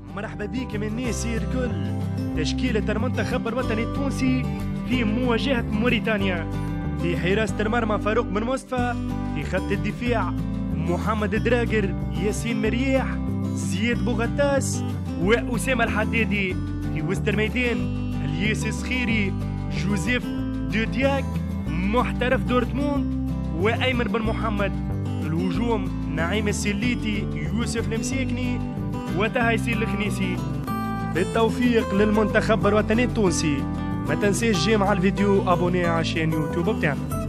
مرحبا بيك من الناس الكل. تشكيلة المنتخب الوطني التونسي في مواجهة موريتانيا. في حراسة المرمى فاروق بن مصطفى، في خط الدفاع محمد دراجر، ياسين مرياح، زياد بوغتاس وأسامة الحدادي. في وسط الميدان الياس الصخيري، جوزيف دودياك محترف دورتموند وأيمن بن محمد. الهجوم نعيم السليتي، يوسف المساكني وتهيسين الخنيسي. بالتوفيق للمنتخب الوطني التونسي. ما تنساش جيم على الفيديو ابوني على شين يوتيوب بتاعنا.